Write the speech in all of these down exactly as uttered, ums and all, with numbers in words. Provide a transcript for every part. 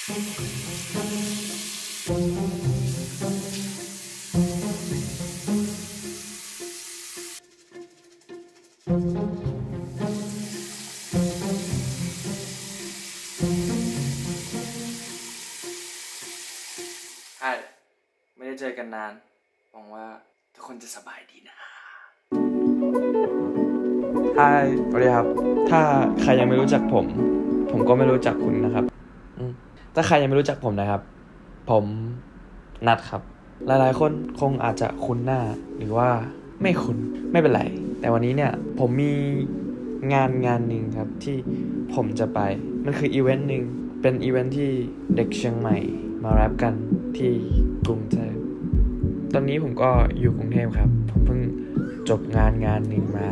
ใช่ไม่ได้เจอกันนานหวังว่าทุกคนจะสบายดีนะฮายสวัสดีครับถ้าใครยังไม่รู้จักผมผมก็ไม่รู้จักคุณนะครับถ้าใครยังไม่รู้จักผมนะครับผมนัทครับหลายๆคนคงอาจจะคุ้นหน้าหรือว่าไม่คุ้นไม่เป็นไรแต่วันนี้เนี่ยผมมีงานงานหนึ่งครับที่ผมจะไปมันคืออีเวนต์หนึ่งเป็นอีเวนต์ที่เด็กเชียงใหม่มาแรปกันที่กรุงเทพตอนนี้ผมก็อยู่กรุงเทพครับผมเพิ่งจบงานงานหนึ่งมา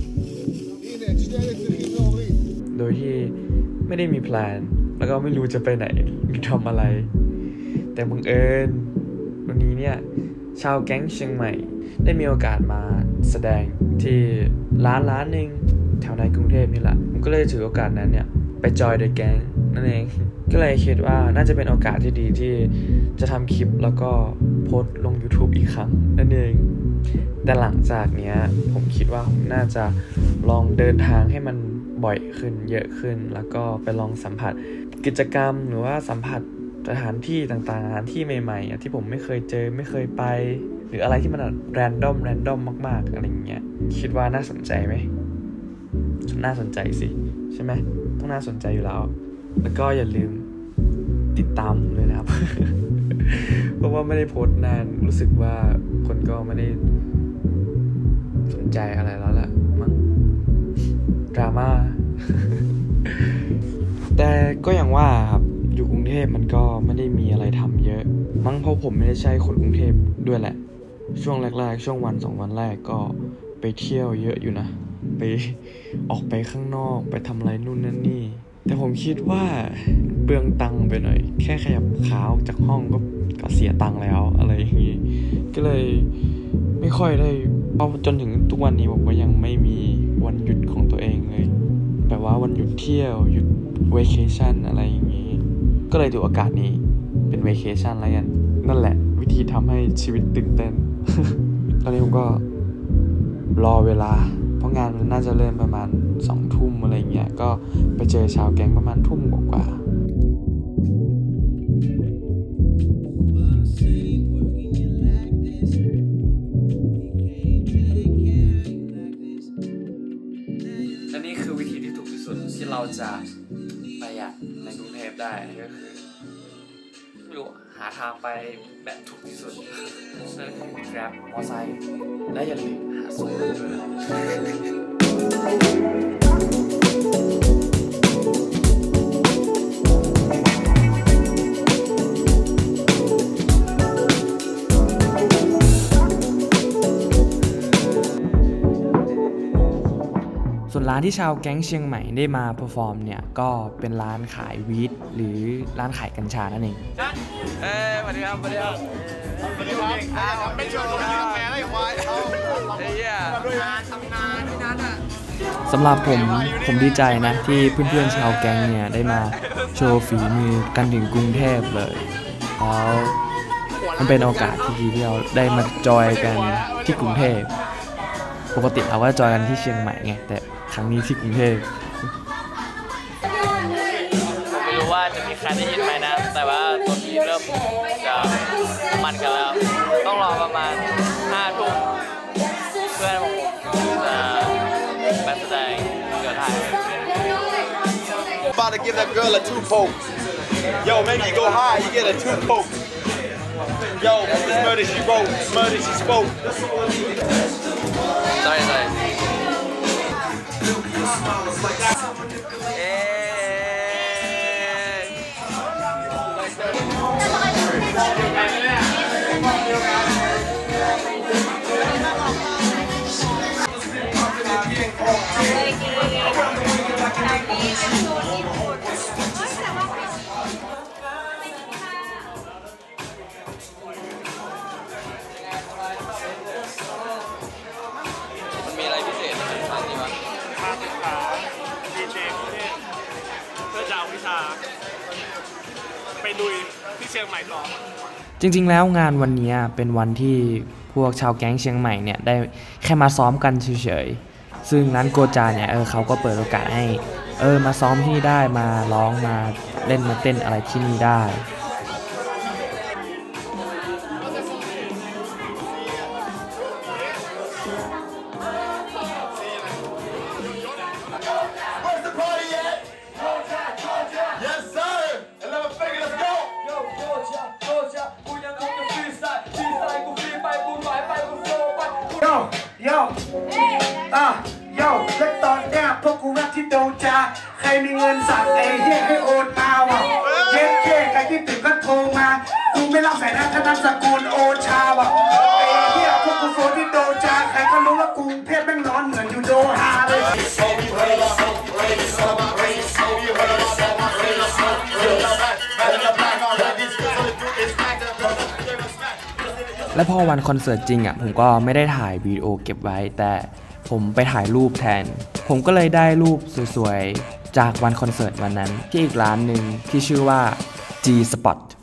โดยที่ไม่ได้มีแพลนแล้วก็ไม่รู้จะไปไหนหรือทำอะไรแต่บังเอิญวันนี้เนี่ยชาวแก๊งเชียงใหม่ได้มีโอกาสมาแสดงที่ร้านร้านหนึ่งแถวในกรุงเทพนี่แหละผมก็เลยถือโอกาสนั้นเนี่ยไปจอยเดอะแก๊งนั่นเองก็เลยคิดว่าน่าจะเป็นโอกาสที่ดีที่จะทำคลิปแล้วก็โพสต์ลง YouTube อีกครั้งนั่นเองแต่หลังจากเนี้ยผมคิดว่าผมน่าจะลองเดินทางให้มันบ่อยขึ้นเยอะขึ้นแล้วก็ไปลองสัมผัสกิจกรรมหรือว่าสัมผัสสถานที่ต่างๆสถานที่ใหม่ๆที่ผมไม่เคยเจอไม่เคยไปหรืออะไรที่มันแรนดอมแรนดอมมากๆอะไรอย่างเงี้ยคิดว่าน่าสนใจไหมน่าสนใจสิใช่ไหมต้องน่าสนใจอยู่แล้วแล้วก็อย่าลืมติดตามผมด้วยนะครับ เพราะว่าไม่ได้โพสต์นานรู้สึกว่าคนก็ไม่ได้สนใจอะไรแล้วล่ะมั้งดราม่า แต่ก็อย่างว่าครับอยู่กรุงเทพมันก็ไม่ได้มีอะไรทำเยอะมั้งเพราะผมไม่ได้ใช่คนกรุงเทพด้วยแหละช่วงแรกๆช่วงวันสองวันแรกก็ไปเที่ยวเยอะอยู่นะไปออกไปข้างนอกไปทำอะไรนู่นนั่นนี่แต่ผมคิดว่าเปลืองตังค์ไปหน่อยแค่ขยับขาออกจากห้องก็ก็เสียตังค์แล้วอะไรอย่างงี้ก็เลยไม่ค่อยได้เอาจนถึงทุกวันนี้ผมก็ยังไม่มีวันหยุดของตัวเองเลยแบบว่าวันหยุดเที่ยวหยุดเวเคชั่นอะไรอย่างงี้ก็เลยถือโอกาสนี้เป็นเวเคชั่นแล้วกันนั่นแหละวิธีทำให้ชีวิตตื่นเต้น ตอนนี้ผมก็รอเวลาเพราะงานมันน่าจะเริ่มประมาณสองทุ่มอะไรเงี้ยก็ไปเจอชาวแก๊งประมาณทุ่มกว่าและนี่คือวิธีที่ถูกที่สุดที่เราจะประหยัดในกรุงเทพได้ก็คือไม่รู้หาทางไปแบบถูกที่สุดนั่นคือ Grab มอไซค์และอย่าลืมหาส่งด้วยส่วนร้านที่ชาวแก๊งเชียงใหม่ได้มาเพอร์ฟอร์มเนี่ยก็เป็นร้านขายวีดหรือร้านขายกัญชานั่นเองเอ้ยสวัสดีครับสวัสดีครับสวัสดีครับอ่าไม่ชวนคนกินกาแฟได้ควายเฮ้ยทำงานที่นั้นอ่ะสำหรับผมผมดีใจนะที่เพื่อนๆชาวแก๊งเนี่ยได้มาโชว์ฝีมือกันถึงกรุงเทพเลยแล้วมันเป็นโอกาสที่ดีที่เราได้มาจอยกันที่กรุงเทพปกติเราก็จอยกันที่เชียงใหม่ไงแต่ครั้งนี้ที่กรุงเทพไม่รู้ว่าจะมีใครได้ยินไหมนะแต่ว่าตอนนี้เริ่มจะมันกันแล้วต้องรอประมาณห้าทุ่มเพื่อนผมจะมาแสดงเกิดไทย About to give that girl a two poke. Yo, make it go high, you get a two poke. Yo, this murder she wrote, murder she spoke. Sorry, sorry. ลุยที่เชียงใหม่ต่อจริงๆแล้วงานวันนี้เป็นวันที่พวกชาวแก๊งเชียงใหม่เนี่ยได้แค่มาซ้อมกันเฉยๆซึ่งร้านโกจาเนี่ยเออเขาก็เปิดโอกาสให้เออมาซ้อมที่นี่ได้มาร้องมาเล่นมาเต้นอะไรที่นี่ได้และตอนเนี้ยพวกกูรักที่โดนจาใครมีเงินสั่งไอ้เหี้ยให้โอนมาว่ะเย็ดเค้ใครคิดถึงก็โทรมากูไม่รับสายนะถ้านามสกุลโอชาว่ะไอ้เหี้ยพวกกูโฟนที่โดนจาใครก็รู้ว่ากูเพศแม่งร้อนเหมือนอยู่โดฮาเลยและพอวันคอนเสิร์ตจริงอ่ะผมก็ไม่ได้ถ่ายวิดีโอเก็บไว้แต่ผมไปถ่ายรูปแทนผมก็เลยได้รูปสวยๆจากวันคอนเสิร์ตวันนั้นที่อีกร้านหนึ่งที่ชื่อว่า G Spot